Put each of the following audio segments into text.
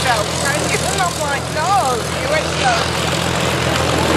yourself, can you? And I'm like, no, you went slow.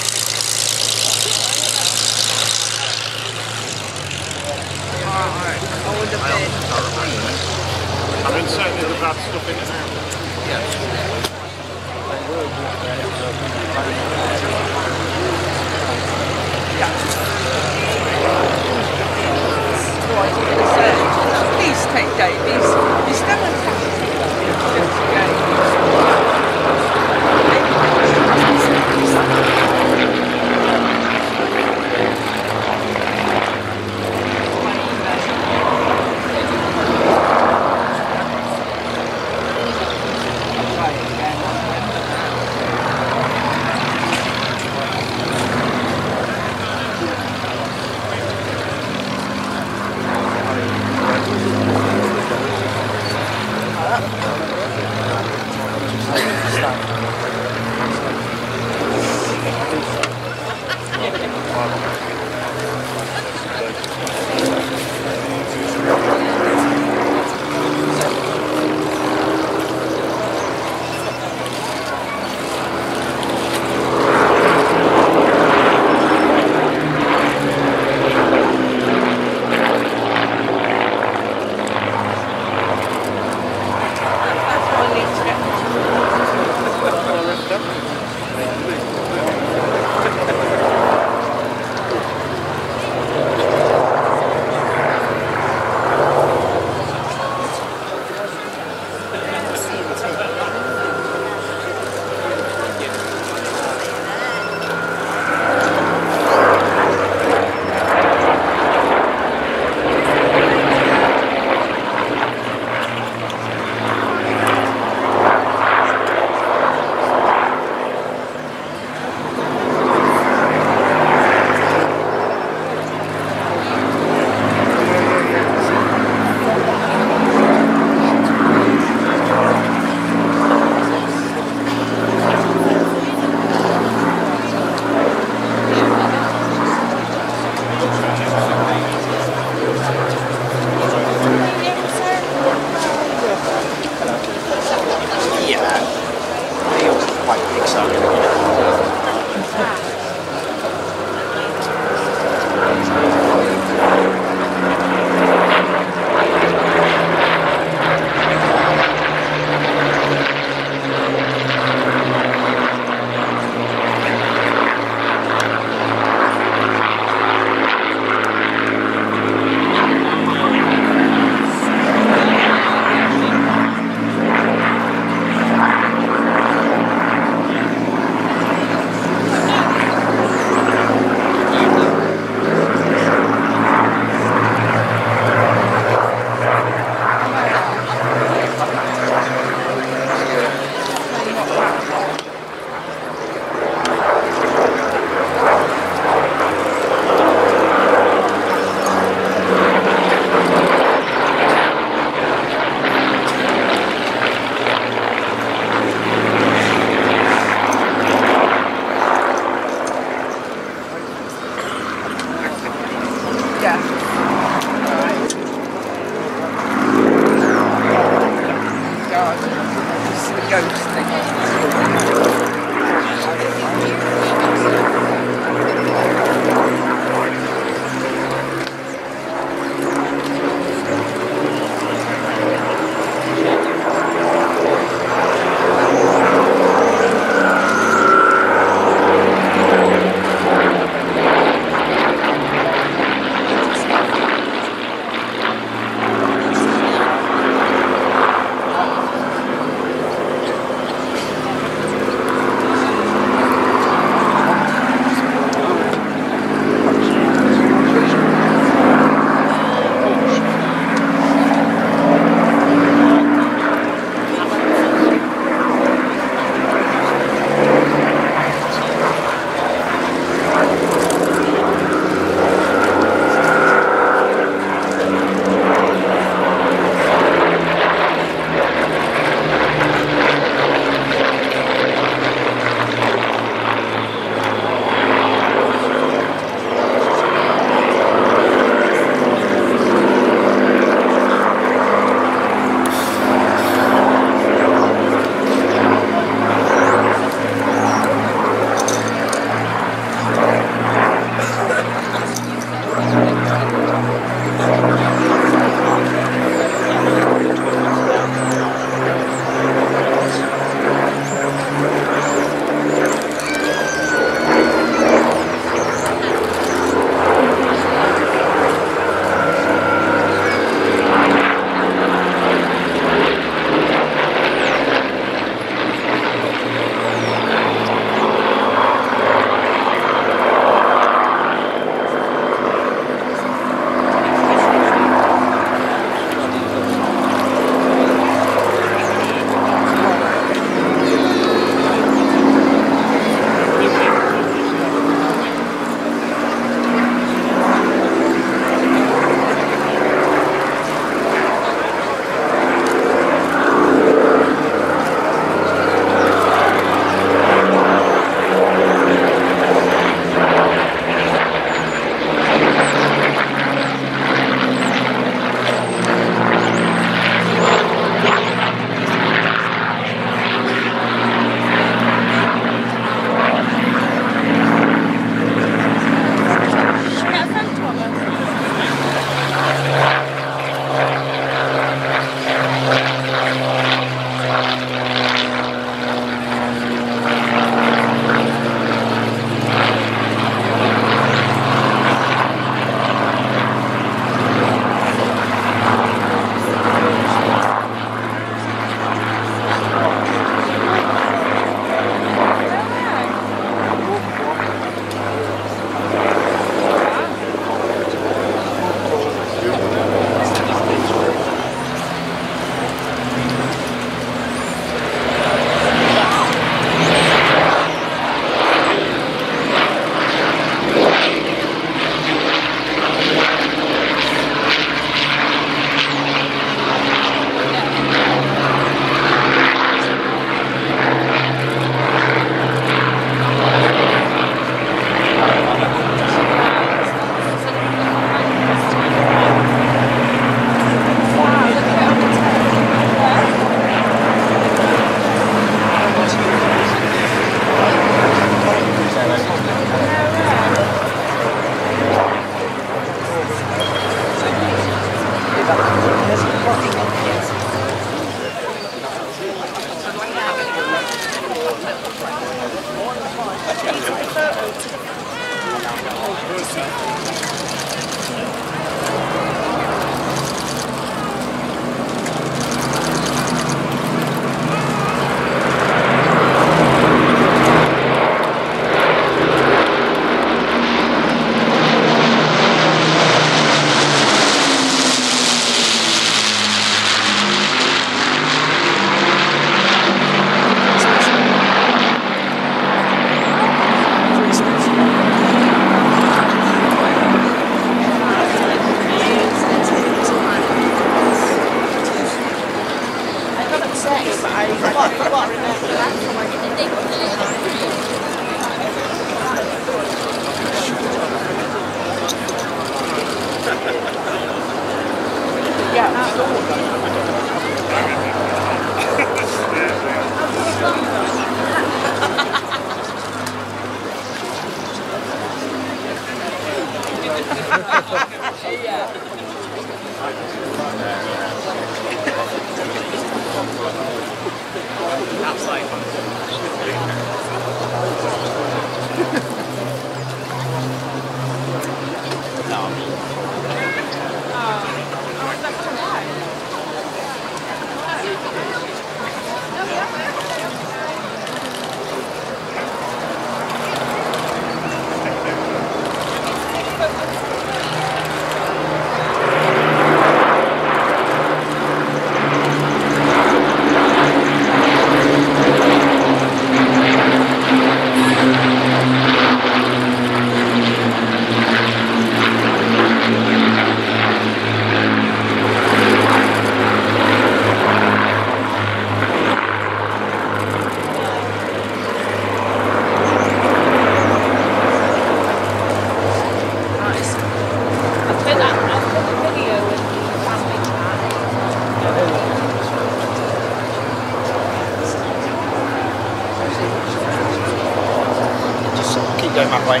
Going that way.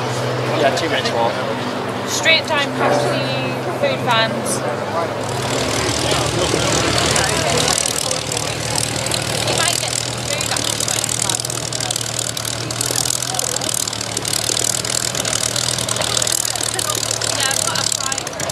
Yeah, 2 minutes walk. Straight down past the food vans. You might get some food actually. Yeah, I've got a fryer.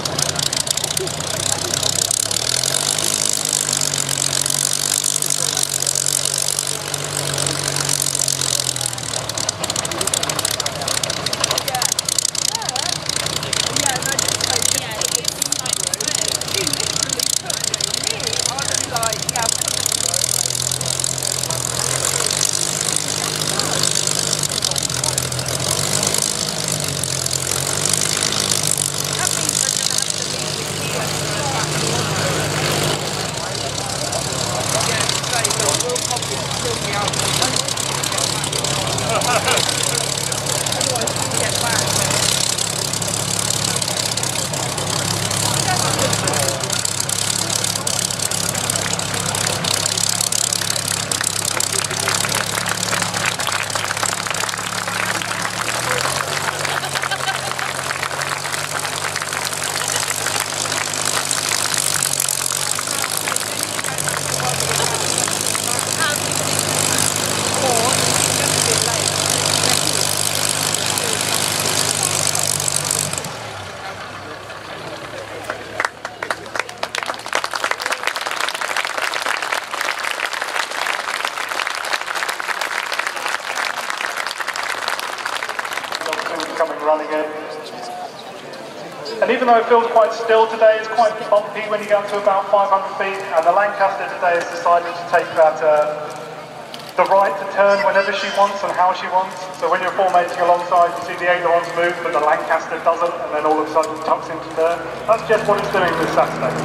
Coming running in. And even though it feels quite still today, it's quite bumpy when you get up to about 500 feet, and the Lancaster today has decided to take that the right to turn whenever she wants and how she wants. So when you're formating alongside, you see the ailerons move, but the Lancaster doesn't, and then all of a sudden tucks into turn. That's just what it's doing this Saturday.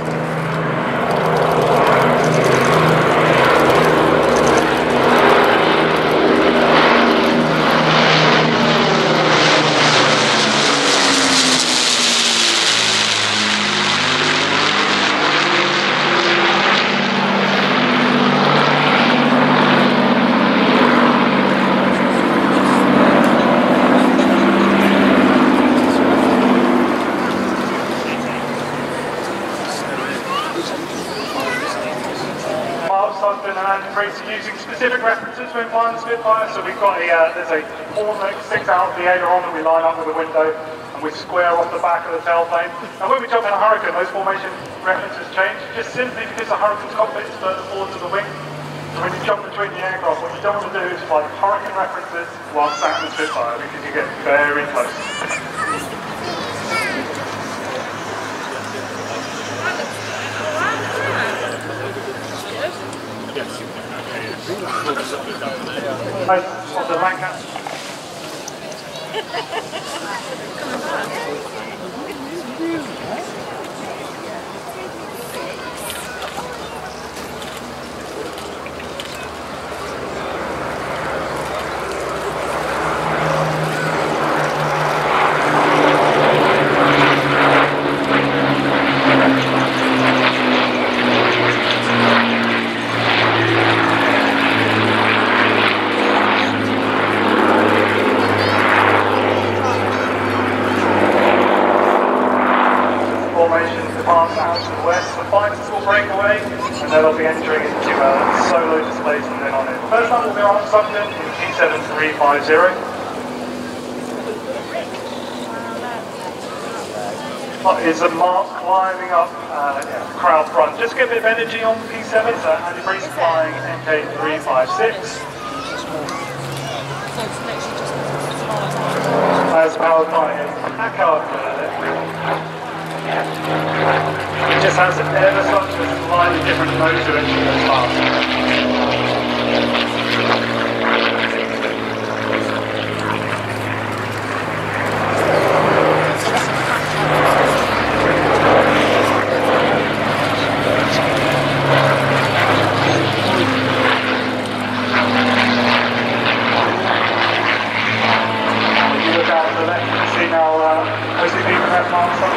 Husband and Anne Priest using specific references between flying the Spitfire, so we've got there's a horn that sticks out of the aileron that we line up with the window, and we square off the back of the tailplane. And when we jump in a Hurricane, those formation references change, just simply because the Hurricane's cockpit is further forward to the wing. So when you jump between the aircraft, what you don't want to do is fly Hurricane references while sat in the Spitfire, because you get very close. Of the Lancaster. They'll be entering into solo displays from then on in. First time will be on subject in T7350. Is a mark climbing up the crowd front. Just get a bit of energy on the P7, so Andy Breeze flying MK356. As powered by Packard. It just has ever such a slightly different nose to it as fast. If you look out to the left, you can see now mostly being left marks on.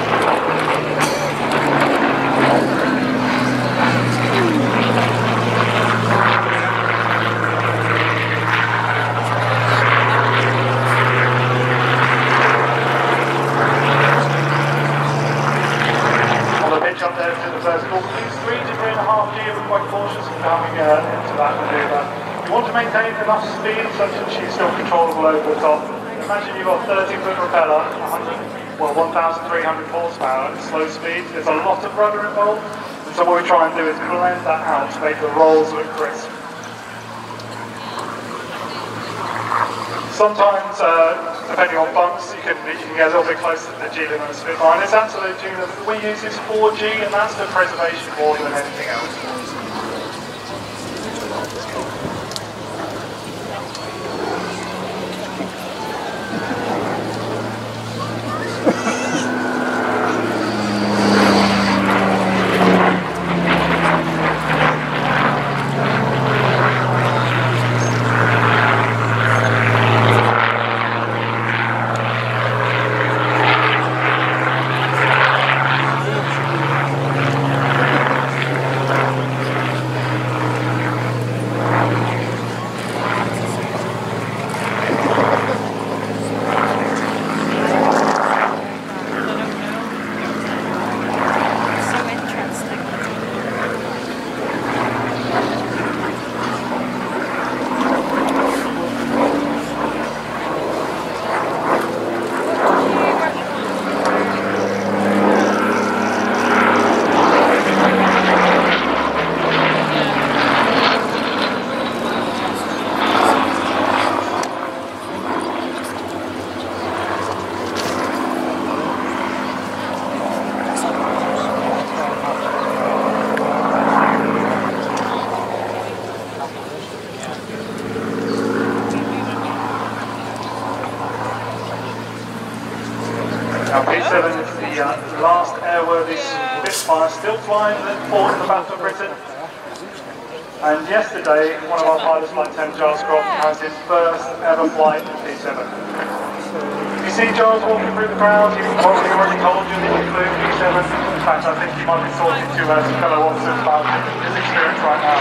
Up there to the first call. Please 3 to 3.5 G, we're quite cautious of coming into that manoeuvre. You want to maintain enough speed such that she's still controllable over the top. Imagine you've got 30-foot propeller, 1,300 horsepower at slow speeds. There's a lot of rudder involved, and so what we try and do is blend that out to make the rolls look crisp. Sometimes, depending on bumps, you can get a little bit closer to the G than on a Spitfire. And it's absolute G that we use is 4G, and that's for preservation more than anything else. Now P7 is the last airworthy Spitfire still flying the port in the Battle of Britain. And yesterday, one of our pilots, Lieutenant Charles Croft, has his first ever flight in P7. You see Charles walking through the crowd, he's probably already told you that he flew P7. In fact, I think he might be talking to his fellow officers about his experience right now.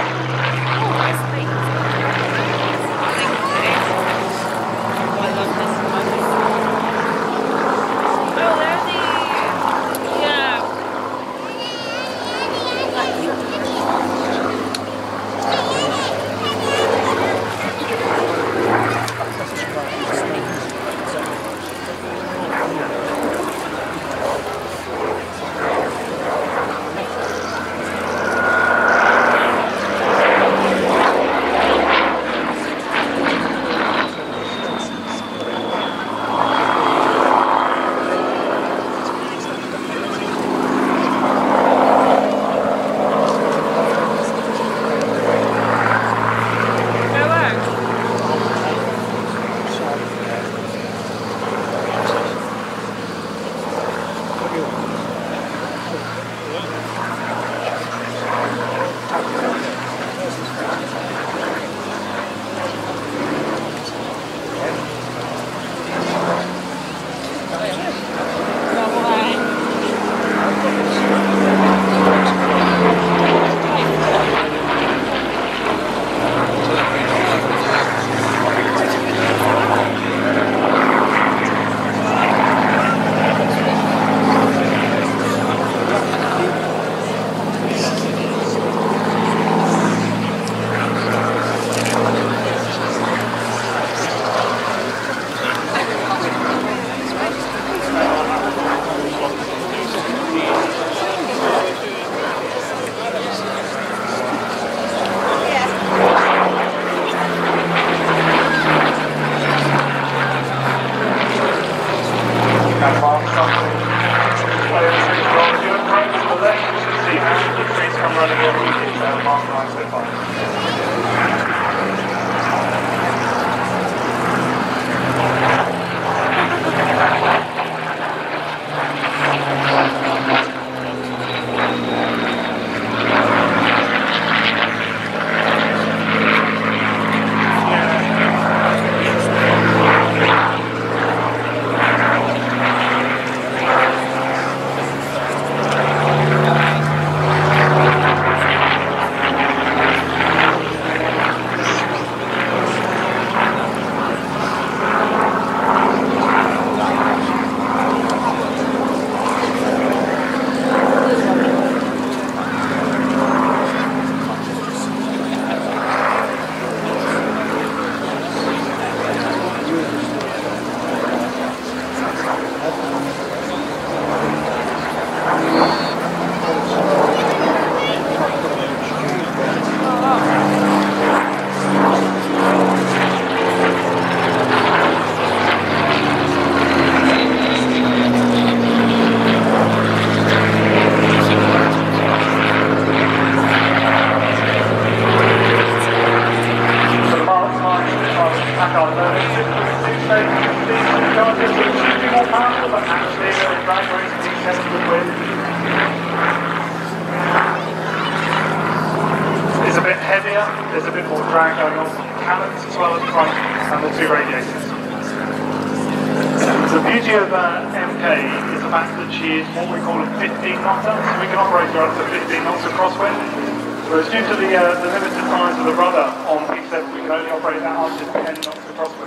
two-stage diesel chargers that should be more powerful, but actually the drag race V7 would win. It's a bit heavier, there's a bit more drag going on from the cannons as well as the front and the two radiators. The beauty of MK is the fact that she is what we call a 15 knotter, so we can operate her up to 15 knots of crosswind. Whereas due to the limited size of the rudder on P7, we can only operate that up to 10 knots of crosswind.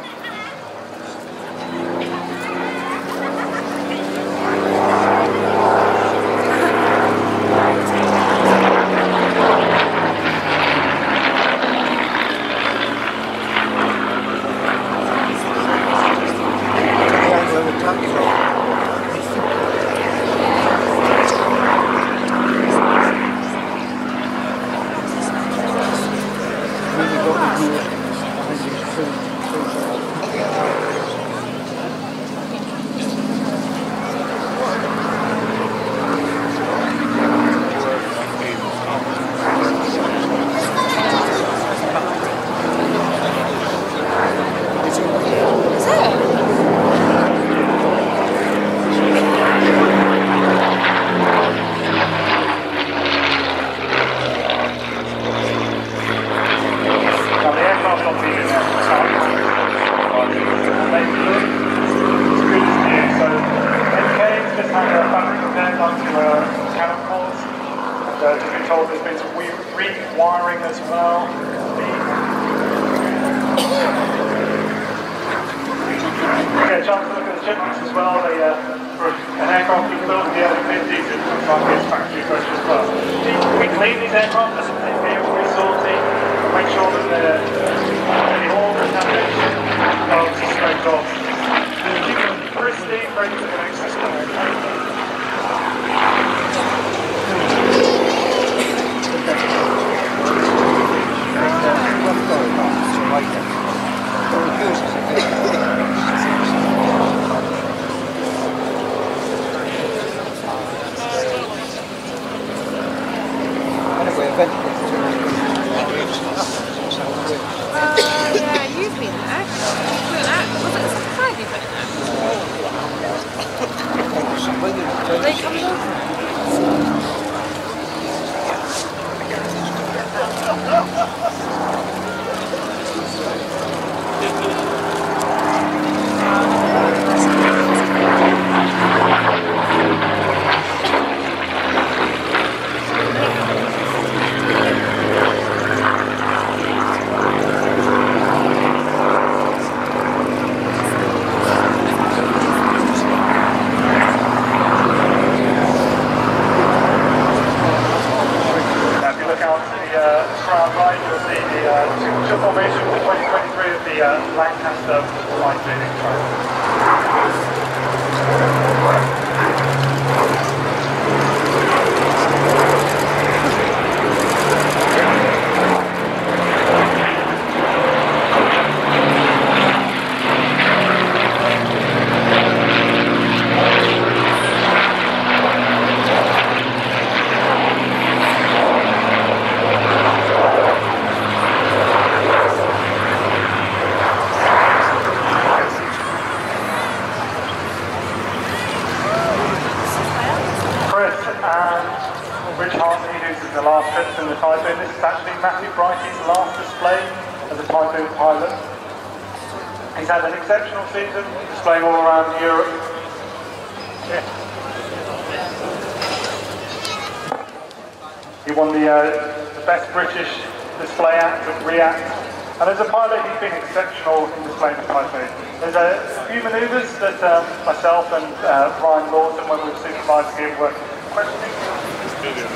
He's had an exceptional season, displaying all around Europe. He won the Best British Display Act at React, and as a pilot he's been exceptional in displaying the Typhoon. There's a few manoeuvres that myself and Ryan Lawson, when we were supervising him, were questioning.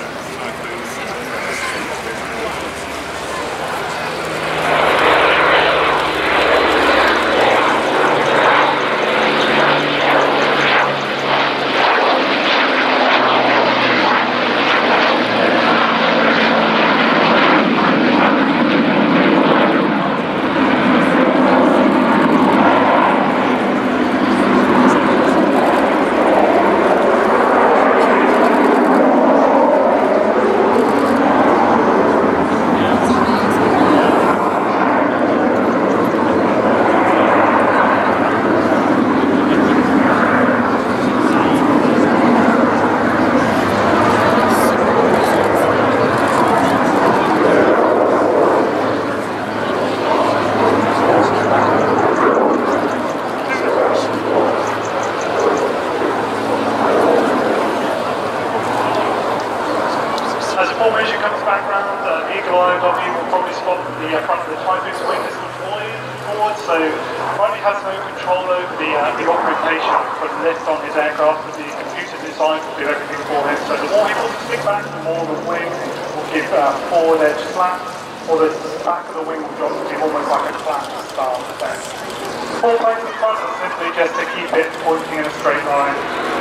stop the front of the Typhoon's wing is forward, so Riley has no control over the orientation for the lift on his aircraft, but the computer design will do everything for him. So the more he wants to stick back, the more the wing will give forward edge flat, or the back of the wing will drop to be almost like a flat style effect. 4 planes in front are simply just to keep it pointing in a straight line.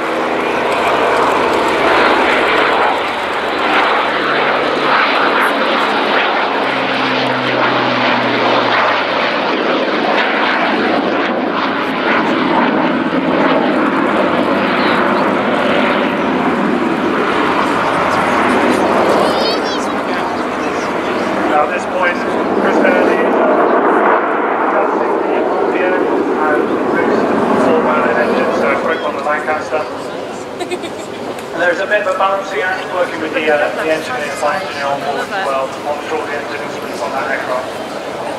Now at this point, Chris Hurley is adjusting the audio and boost four-burner engine, so it's quick on the Lancaster. And there's a bit of a balancing act working with the engineer, flight engineer on board as well to monitor all the engine instruments on that aircraft.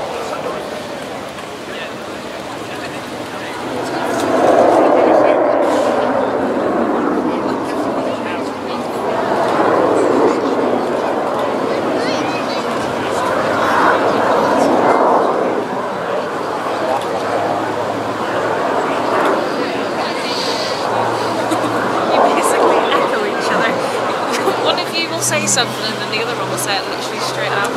Say something and then the other one will say it literally straight out.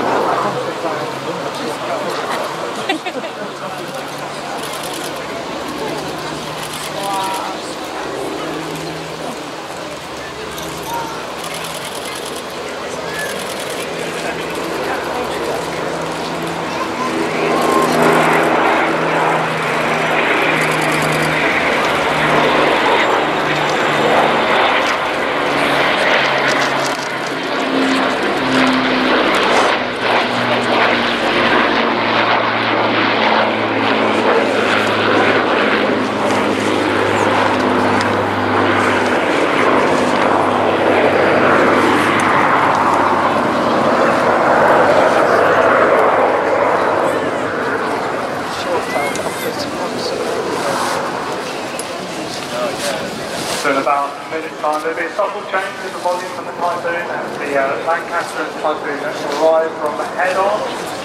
So in about a minute's time there'll be a subtle change in the volume from the Typhoon as the Lancaster and Typhoon arrive from head on.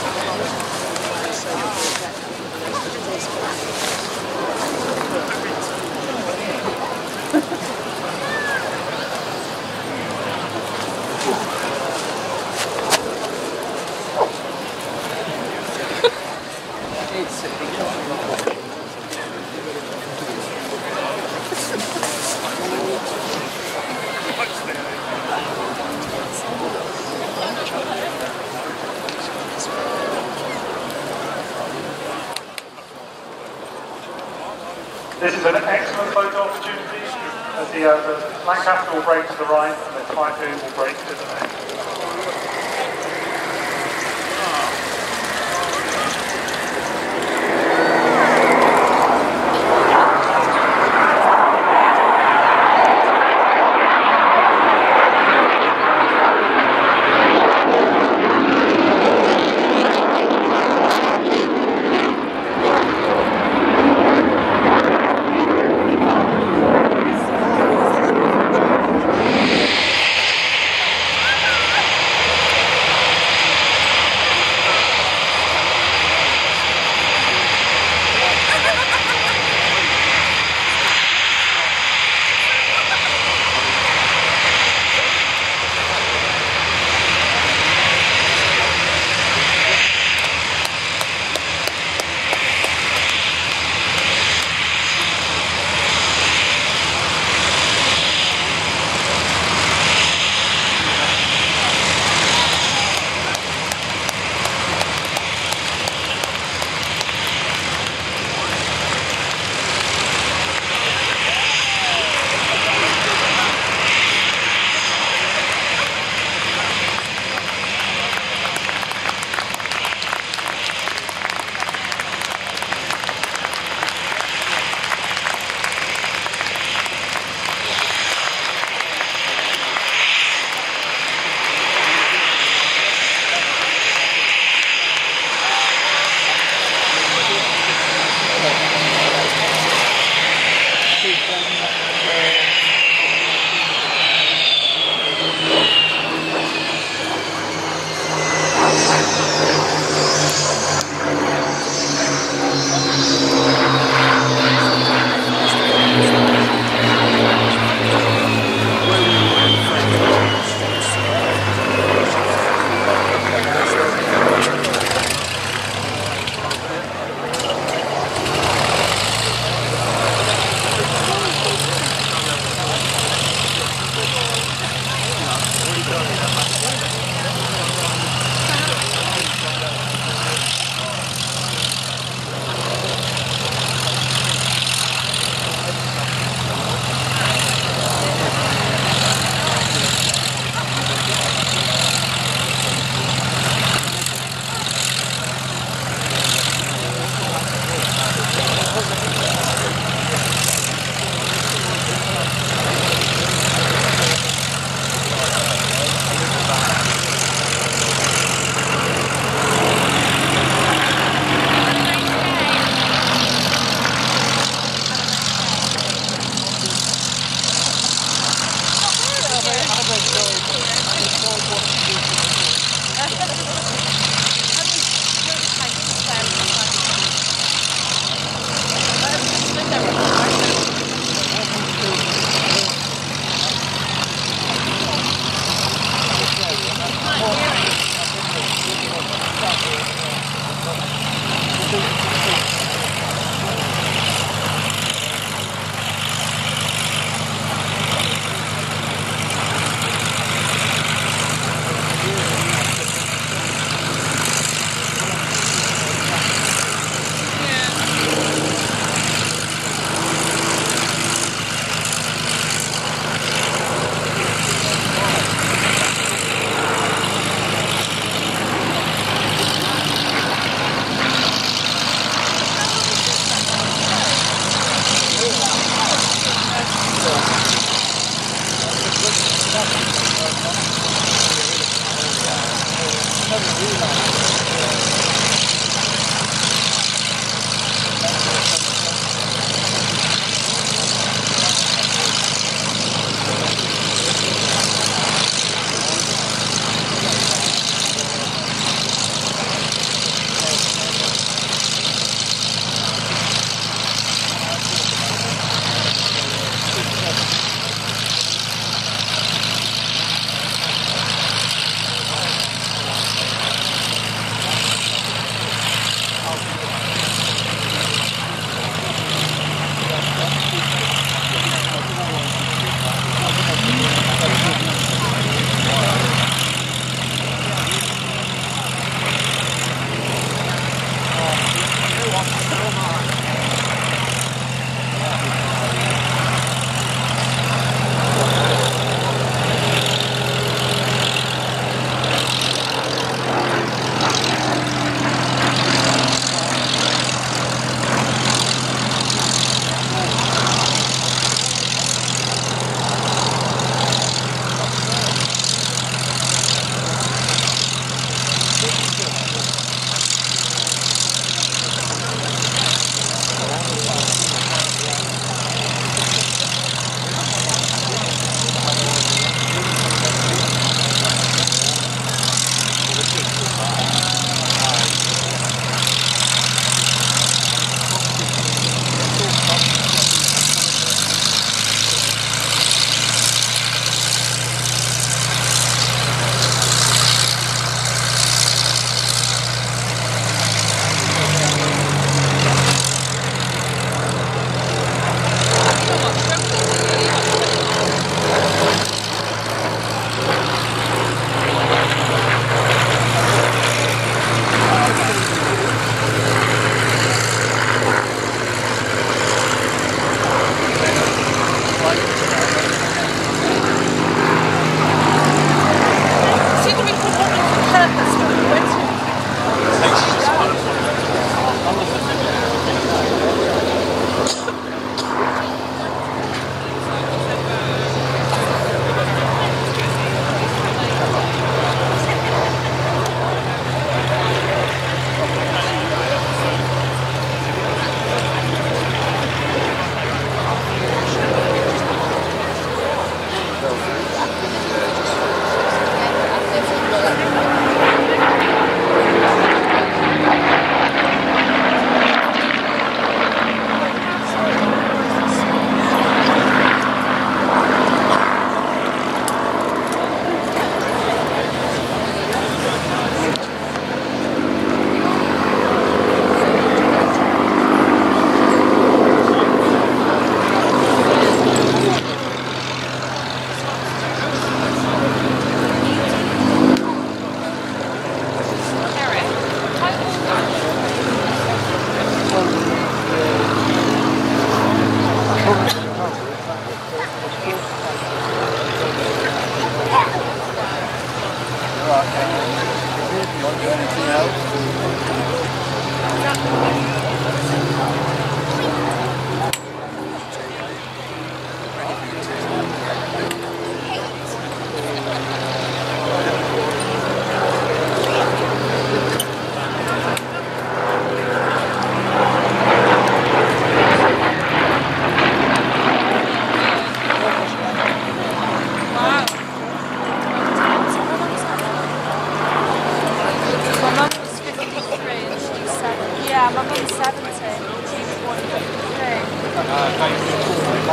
This is an excellent photo opportunity as the Lancaster will brake to the right and the Typhoon will brake to the left.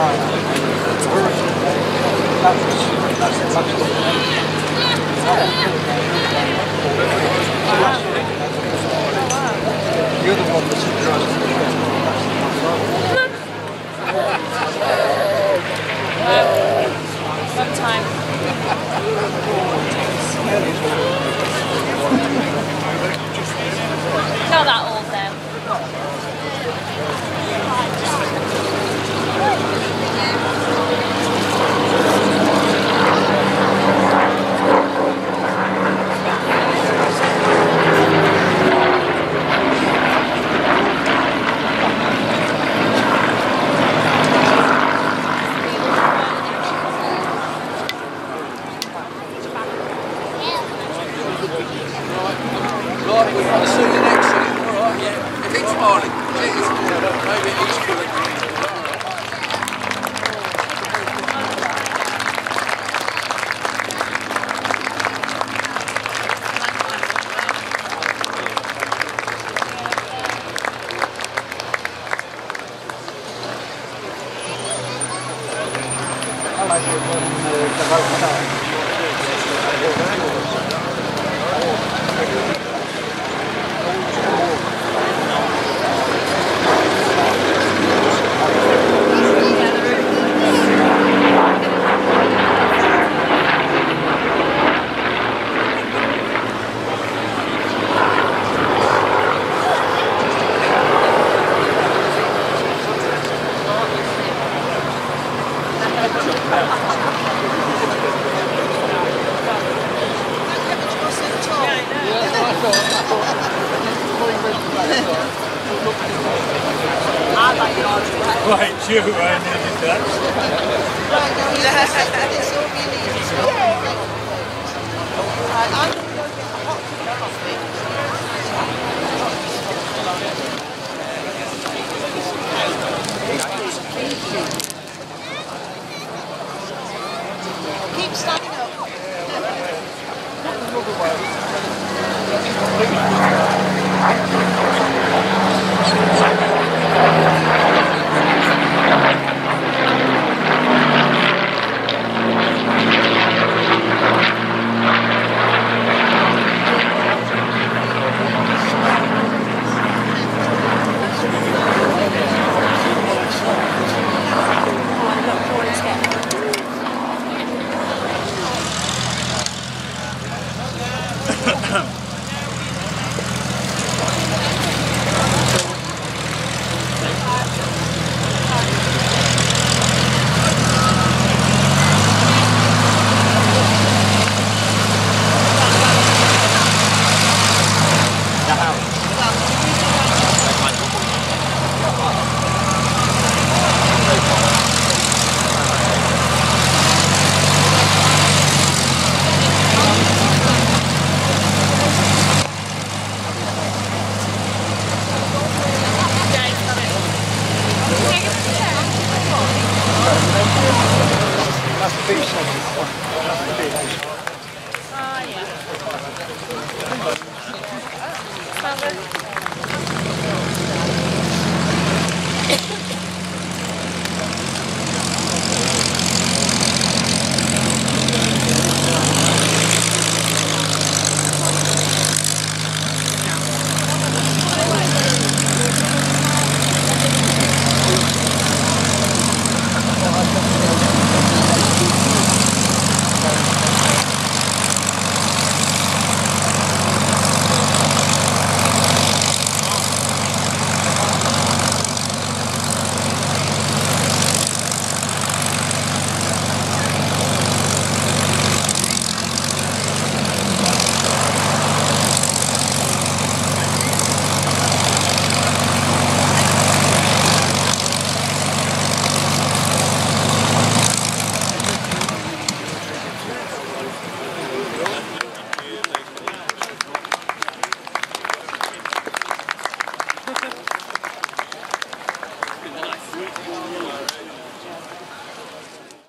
You're the one that's surprised. One time. Not that old then. Right, we'll see you next week. Alright, yeah. If it's smiling, please. Maybe it's good. I like it when the road starts. Right, you needed that. I'm going to go get a hot coffee. Keep standing up. That's the beach.